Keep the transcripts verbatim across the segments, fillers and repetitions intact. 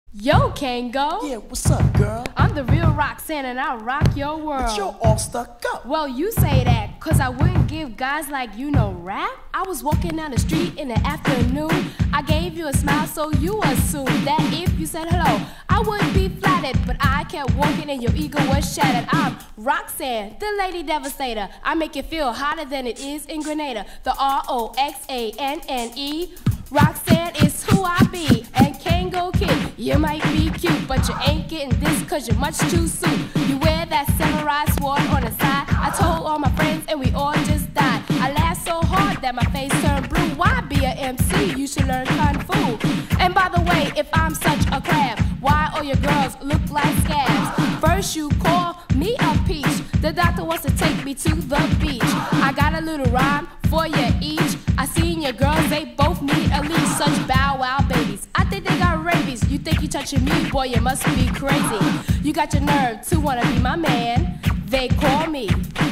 Yo, Kango. Yeah, what's up, girl? I'm the real Roxanne and I'll rock your world. But you're all stuck up. Well, you say that, cause I wouldn't give guys like you no rap. I was walking down the street in the afternoon. I gave you a smile so you assumed that if you said hello, I wouldn't be flattered. But I kept walking and your ego was shattered. I'm Roxanne, the lady devastator. I make you feel hotter than it is in Grenada. The R O X A N N E. Roxanne is who I be, and Kango Kid, you might be cute, but you ain't getting this cause you're much too soon. You wear that samurai sword on the side. I told all my friends and we all just died. I laughed so hard that my face turned blue. Why be a M C? You should learn Kung Fu. And by the way, if I'm such a crab, why all your girls look like scabs? First you call me a peach. The doctor wants to take me to the beach. I got a little rhyme for you each. I seen your girls, they both need a leash. Such bow wow babies, I think they got rabies. You think you touching me, boy, you must be crazy. You got your nerve to wanna be my man. They call me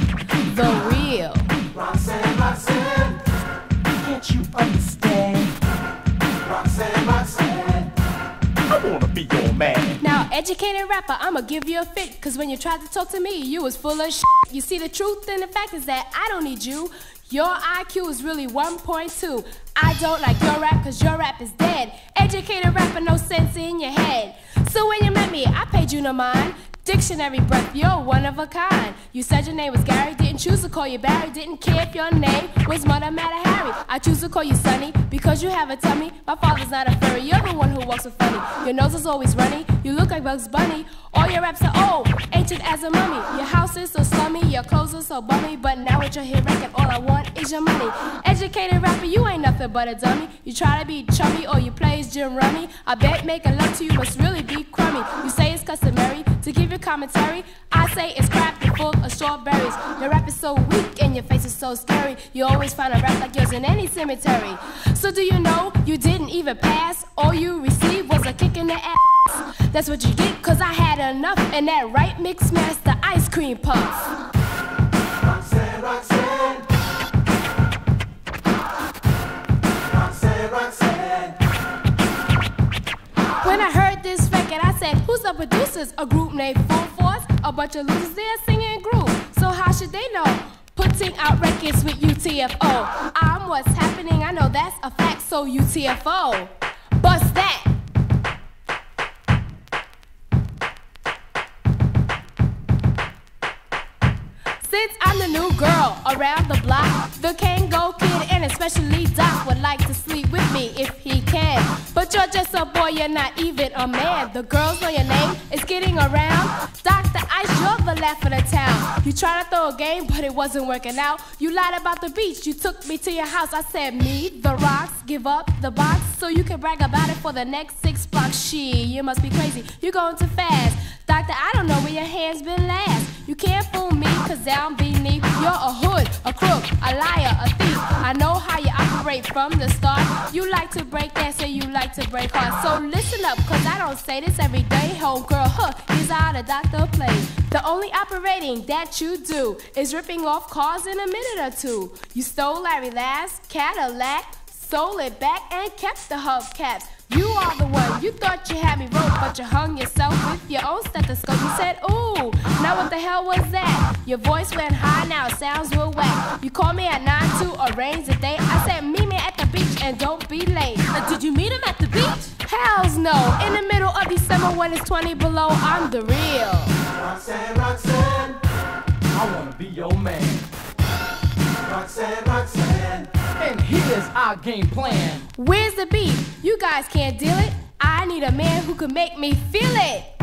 the real Roxanne, Roxanne, can't you understand? Roxanne, Roxanne, I wanna be your man. Now, educated rapper, I'ma give you a fit. Cause when you tried to talk to me, you was full of shit. You see, the truth and the fact is that I don't need you. Your I Q is really one point two. I don't like your rap cause your rap is dead. Educated rapper, no sense in your head. So when you met me, I paid you no mind. Dictionary breath, you're one of a kind. You said your name was Gary, didn't choose to call you Barry. Didn't care if your name was Mother Matter Harry. I choose to call you Sonny because you have a tummy. My father's not a furry, you're the one who walks so funny. Your nose is always runny, you look like Bugs Bunny. All your raps are old, ancient as a mummy. Your house is so slummy, your clothes are so bummy. But now with your hit record, all I want is your money. Educated rapper, you ain't nothing but a dummy. You try to be chubby or you play as Jim Rummy. I bet making love to you must really be crummy. You say it's customary to give your commentary. I say it's crap and full of strawberries. Your rap is so weak and your face is so scary. You always find a rap like yours in any cemetery. So do you know you didn't even pass? All you received was a kick in the ass. That's what you get cause I had enough. And that right mix master ice cream puff. Roxanne, Roxanne, Roxanne, Roxanne. When I heard this record, I said, who's the producers? A group named Full Force? A bunch of losers there singing groove. So how should they know? Putting out records with U T F O. I'm what's happening, I know that's a fact, so U T F O. Bust that! Since I'm the new girl around the block, the Kango Kid and especially Doc would like to sleep with me if he can. But you're just a boy, you're not even a man. The girls know your name, it's getting around. Doctor Ice, you're the laugh of the town. You tried to throw a game, but it wasn't working out. You lied about the beach, you took me to your house. I said, me, the rocks, give up the box so you can brag about it for the next six blocks. She, you must be crazy, you're going too fast. Doctor, I don't know where your hands been last. You can't fool me, cause down beneath you're a hood, a crook, a liar, a thief. I know how you operate from the start. You like to break dance and you like to break hearts. So listen up, cause I don't say this every day. Homegirl, huh, here's how the doctor plays. The only operating that you do is ripping off cars in a minute or two. You stole Larry Last Cadillac, sold it back and kept the hubcaps. You are the one, you thought you had me roped, but you hung yourself with your own stethoscope. You said, ooh, now what the hell was that? Your voice went high, now it sounds real whack. You called me at nine to arrange a date. I said, meet me at the beach and don't be late. Uh, did you meet him at the beach? Hells no, in the middle of December when it's twenty below, I'm the real Roxanne, Roxanne, I wanna be your man. Roxanne, Roxanne, and here's our game plan. Where's the beat? You guys can't deal it. I need a man who can make me feel it.